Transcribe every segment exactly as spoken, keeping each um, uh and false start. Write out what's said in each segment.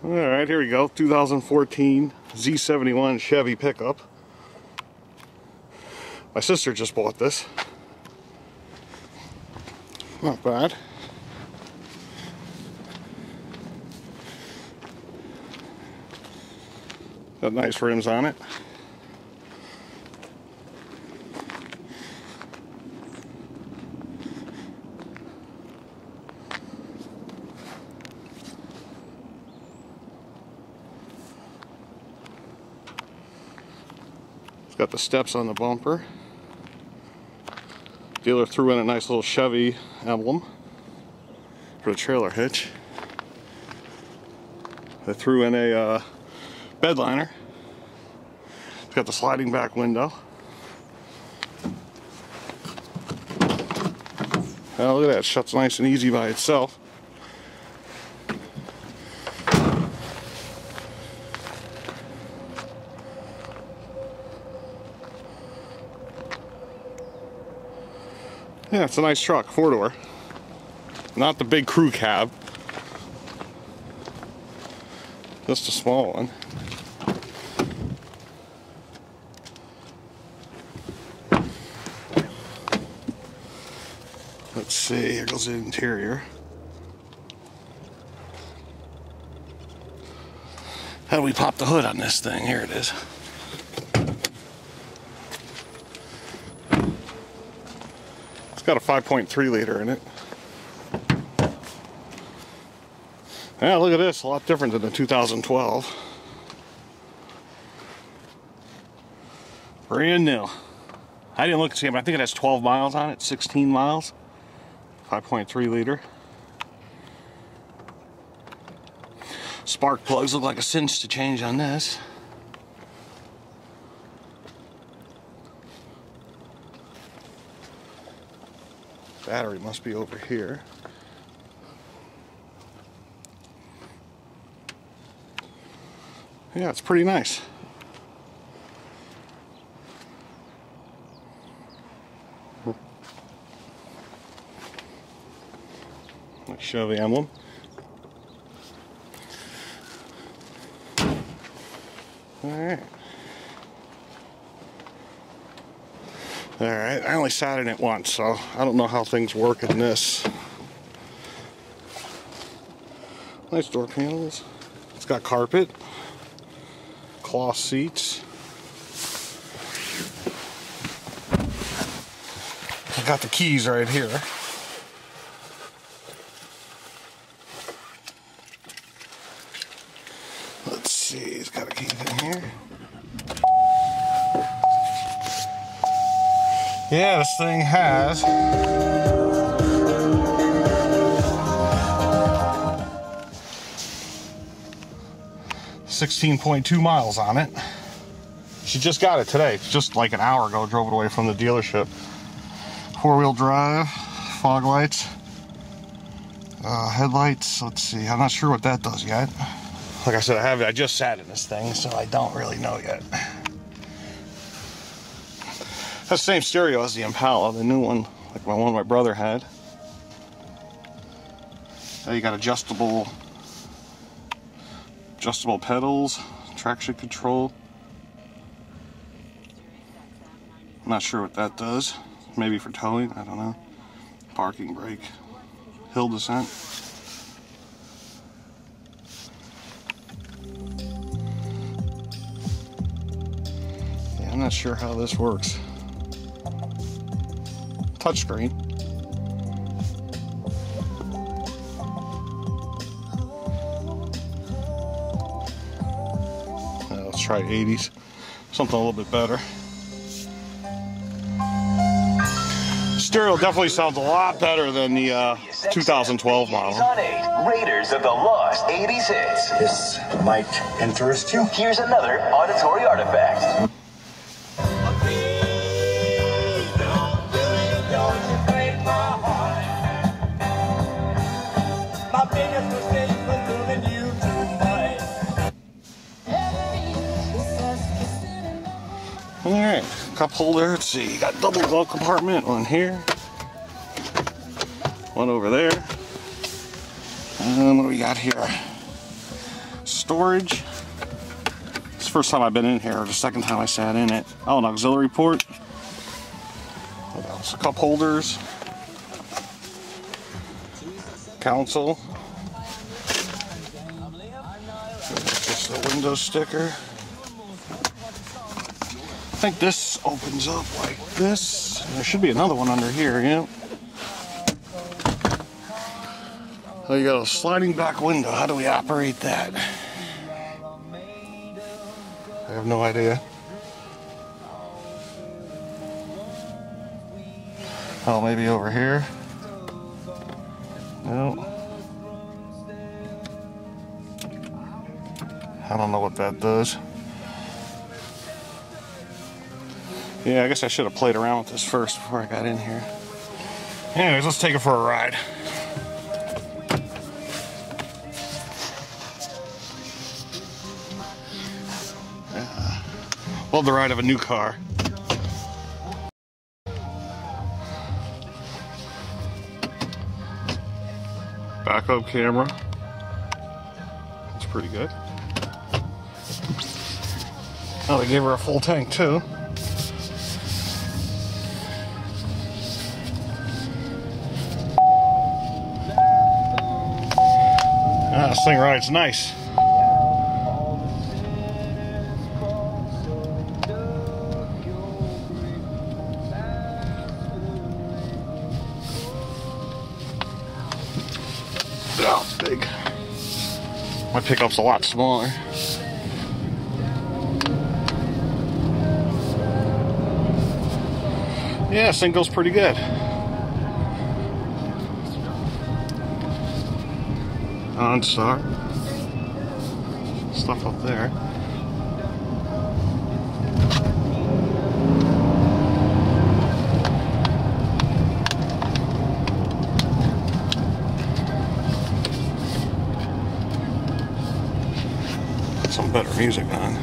Alright, here we go. two thousand fourteen Z seventy-one Chevy pickup. My sister just bought this. Not bad. Got nice rims on it. It's got the steps on the bumper. Dealer threw in a nice little Chevy emblem for the trailer hitch. They threw in a uh, bed liner. It's got the sliding back window. Oh, look at that, it shuts nice and easy by itself. Yeah, it's a nice truck, four door. Not the big crew cab. Just a small one. Let's see, here goes the interior. How do we pop the hood on this thing? Here it is. It's got a five point three liter in it. Yeah, look at this, a lot different than the two thousand twelve. Brand new. I didn't look to see it, but I think it has twelve miles on it, sixteen miles. five point three liter. Spark plugs look like a cinch to change on this. Battery must be over here. Yeah, it's pretty nice. Like Chevy emblem. Alright. Alright, I only sat in it once, so I don't know how things work in this. Nice door panels. It's got carpet. Cloth seats. I got the keys right here. Let's see, it's got a key in here. Yeah, this thing has sixteen point two miles on it. She just got it today, just like an hour ago, drove it away from the dealership. Four-wheel drive, fog lights, uh, headlights. Let's see, I'm not sure what that does yet. Like I said, I have I just sat in this thing, so I don't really know yet. Has the same stereo as the Impala, the new one, like my one my brother had. Now you got adjustable adjustable pedals, traction control. I'm not sure what that does. Maybe for towing, I don't know. Parking brake, hill descent. Yeah, I'm not sure how this works. Touchscreen. Uh, let's try eighties. Something a little bit better. Stereo definitely sounds a lot better than the uh, two thousand twelve model. Raiders of the Lost eighties hits. This might interest you. Here's another auditory artifact. Alright, cup holder, let's see, you got double glove compartment, one here, one over there, and what do we got here? storage. It's the first time I've been in here, or the second time I sat in it. Oh, an auxiliary port. What else? Cup holders. Console. Just a window sticker. I think this opens up like this. There should be another one under here, yeah. Oh, you got a sliding back window. How do we operate that? I have no idea. Oh, maybe over here? No. I don't know what that does. Yeah, I guess I should have played around with this first before I got in here. Anyways, let's take it for a ride. Yeah. Love the ride of a new car. Backup camera. That's pretty good. Oh, they gave her a full tank too. Ah, this thing rides nice. Oh, it's big. My pickup's a lot smaller. Yeah, this thing goes pretty good. OnStar. Stuff up there. Some better music on.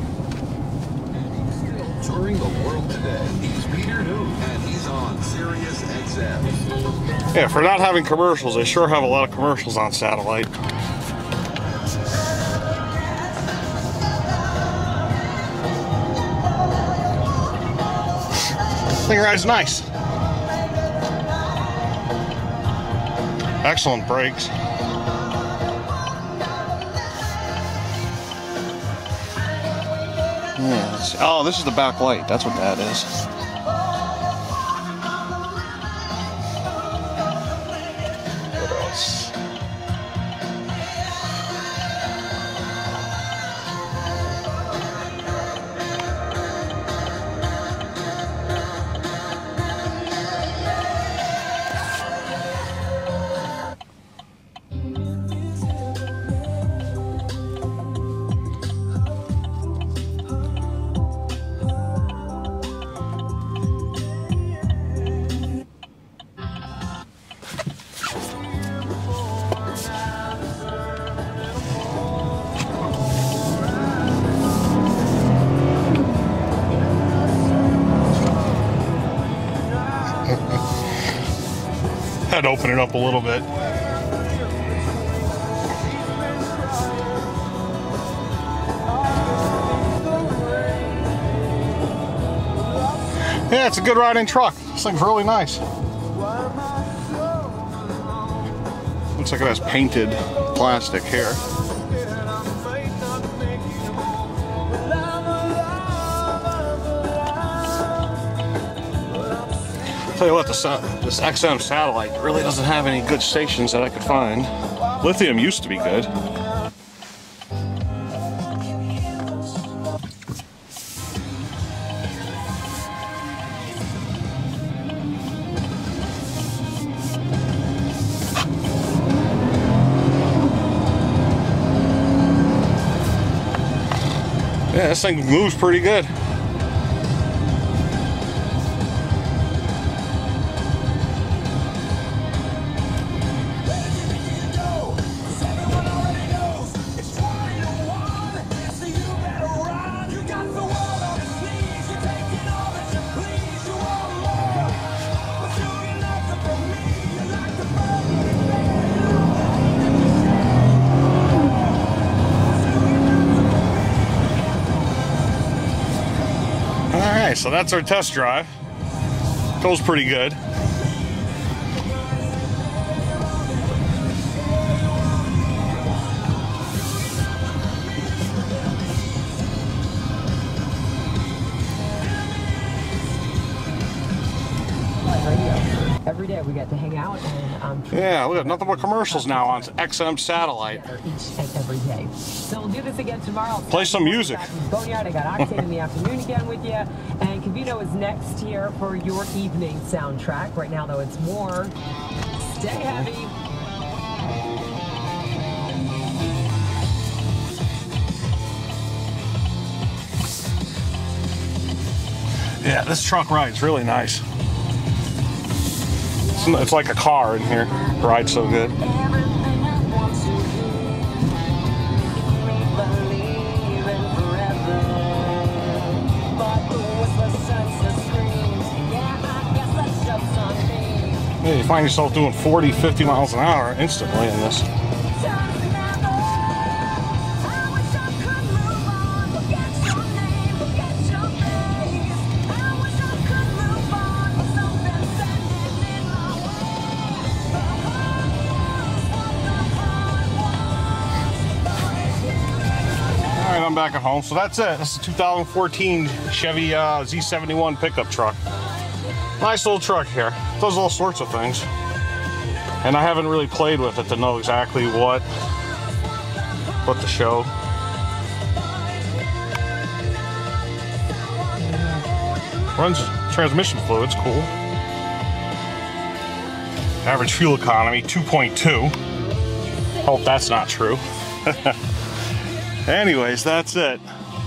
Touring the world today, he's Peter New, and he's on Sirius X M. Yeah, for not having commercials, they sure have a lot of commercials on satellite. This thing rides nice. Excellent brakes. Yeah, let's see. Oh, this is the back light. That's what that is. What else? Had to open it up a little bit. Yeah, it's a good riding truck. This thing's really nice. Looks like it has painted plastic here. Tell you what, this, uh, this X M satellite really doesn't have any good stations that I could find. Lithium used to be good. Yeah, this thing moves pretty good. Alright, so that's our test drive. Goes pretty good. Every day we get to hang out and um, Yeah, look at nothing but commercials now on X M satellite. each and every day. So we'll do this again tomorrow. Play some music. Boneyard, I got Octane in the afternoon again with you, and Covino is next here for your evening soundtrack. Right now, though, it's more Stay Heavy. Yeah, this truck rides really nice. It's, it's like a car in here. It rides so good. Yeah, you find yourself doing forty, fifty miles an hour instantly in this. Alright, I'm back at home. So that's it. This is a two thousand fourteen Chevy uh, Z seventy-one pickup truck. Nice little truck here. Does all sorts of things. And I haven't really played with it to know exactly what, what to show. Runs transmission fluids, cool. Average fuel economy, two point two. Hope that's not true. Anyways, that's it.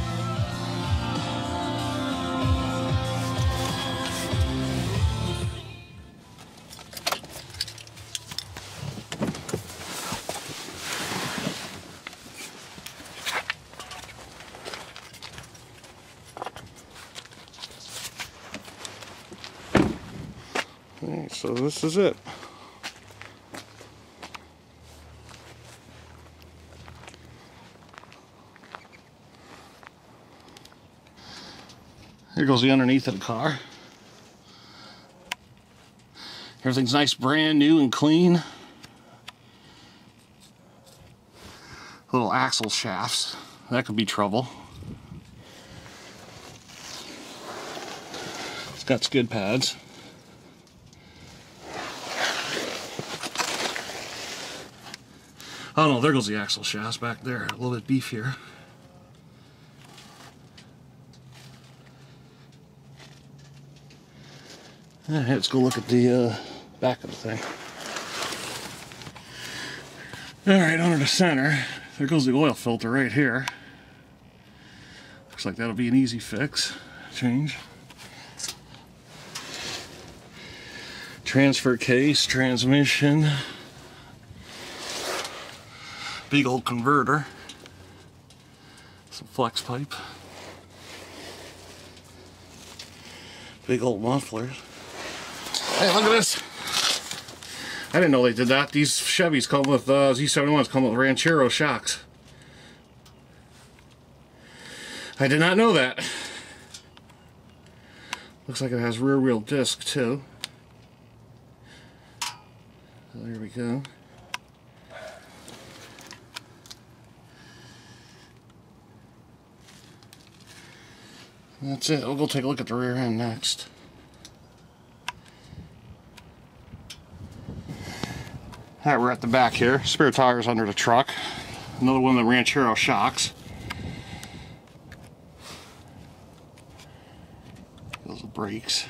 Okay, so this is it. Here goes the underneath of the car. Everything's nice, brand new and clean. Little axle shafts. That could be trouble. It's got skid pads. Oh no, there goes the axle shafts back there. A little bit beefier. Alright, let's go look at the uh, back of the thing. Alright, under the center, there goes the oil filter right here. Looks like that'll be an easy fix. Change. Transfer case, transmission. Big old converter. Some flex pipe. Big old mufflers. Hey, look at this. I didn't know they did that. These Chevys come with, uh, Z seventy-ones come with Ranchero shocks. I did not know that. Looks like it has rear wheel disc too. So there we go. That's it. We'll go take a look at the rear end next. Alright, we're at the back here. Spare tires under the truck. Another one of the Ranchero shocks. Those are brakes.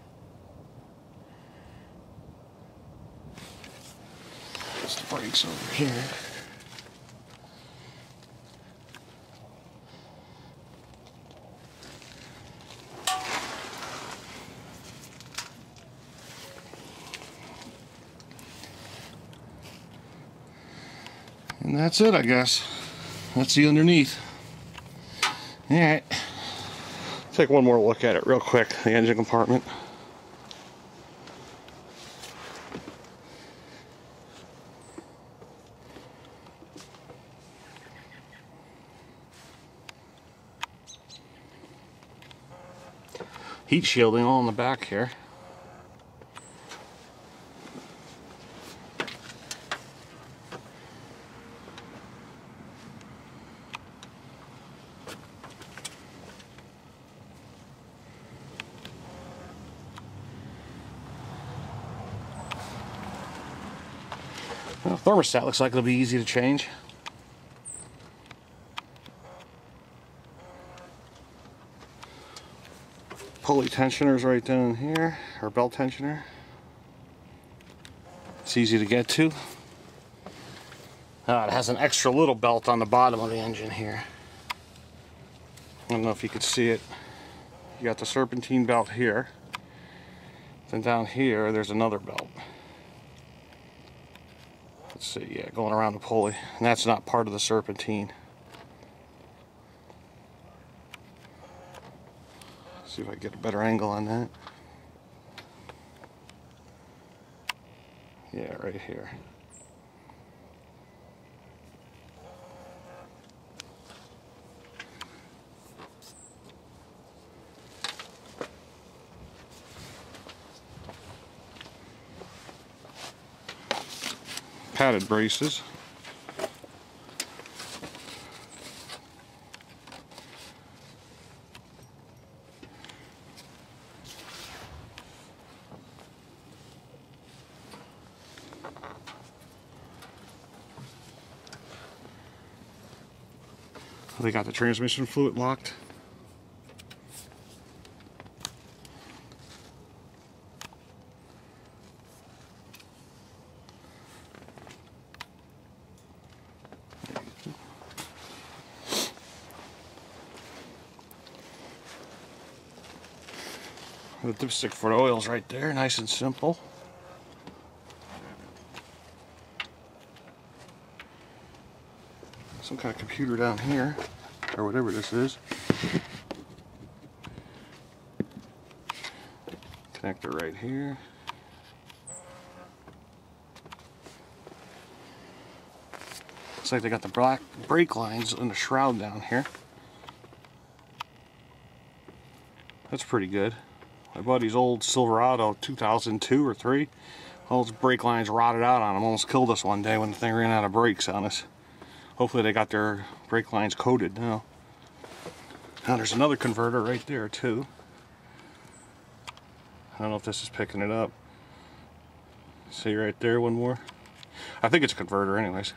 There's the brakes over here. And that's it, I guess. That's the underneath. Alright. Take one more look at it real quick, the engine compartment. heat shielding all in the back here. Well, thermostat looks like it'll be easy to change. Pulley tensioner's right down here, or belt tensioner. It's easy to get to. Uh, it has an extra little belt on the bottom of the engine here. I don't know if you could see it. You got the serpentine belt here. Then down here, there's another belt. Let's see, yeah, going around the pulley. And that's not part of the serpentine. See if I can get a better angle on that. Yeah, right here. Padded braces. They got the transmission fluid locked. The dipstick for the oil's right there, nice and simple. Some kind of computer down here, or whatever this is. Connector right here. Looks like they got the black brake lines in the shroud down here. That's pretty good. My buddy's old Silverado two thousand two or three, all those brake lines rotted out on him. Almost killed us one day when the thing ran out of brakes on us. Hopefully they got their brake lines coated now. Now there's another converter right there too. I don't know if this is picking it up. See right there, one more. I think it's a converter anyways.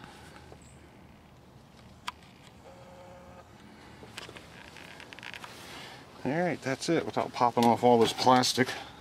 Alright, that's it without popping off all this plastic.